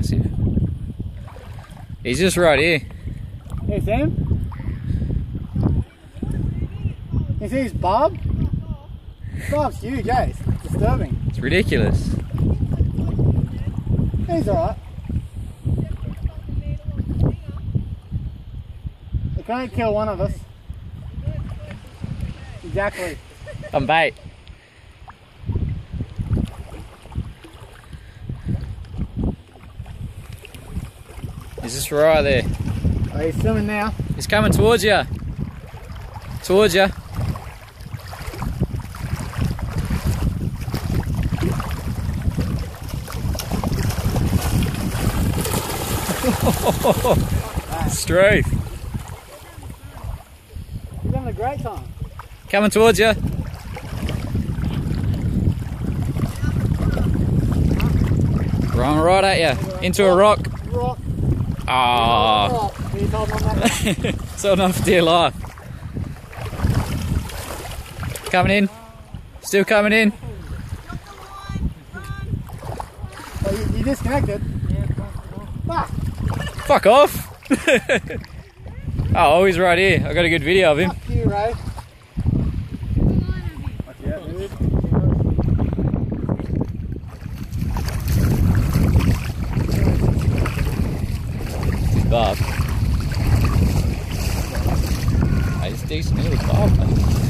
massive. He's just right here. You see him? You see his barb? Barb's huge, eh? It's disturbing. It's ridiculous. He's alright. He can only kill one of us. Exactly. I'm bait. He's just right there. Oh, he's swimming now. He's coming towards you. Towards you. Straight. He's having a great time. Coming towards you. Run right at you. Into a rock. Rock. Ah. Can you hold on that? It's holding on for dear life. Coming in. Still coming in. Oh, you disconnected? Ah. Fuck off. Oh, he's right here. I got a good video of him. Fuck you, Ray. Watch out, dude. Barb. Hey, it's decent little barb, mate.